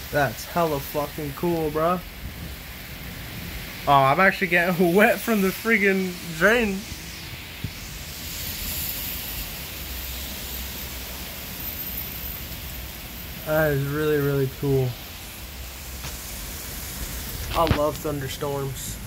That's hella fucking cool, bro. Oh, I'm actually getting wet from the freaking drain. That is really, really cool. I love thunderstorms.